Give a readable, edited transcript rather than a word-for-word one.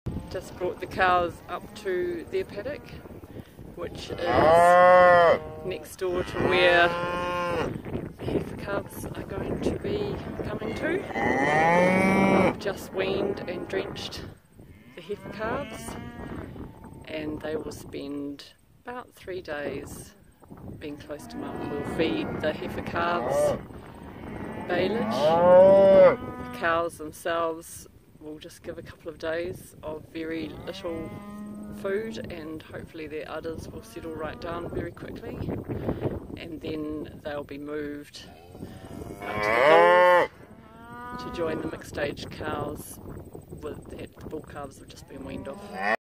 Just brought the cows up to their paddock, which is next door to where heifer calves are going to be coming to. I've just weaned and drenched the heifer calves, and they will spend about 3 days being close to mum. We'll feed the heifer calves baleage. The cows themselves will just give a couple of days of very little food, and hopefully their udders will settle right down very quickly, and then they'll be moved up to the hills to join the mixed age cows that the bull calves have just been weaned off.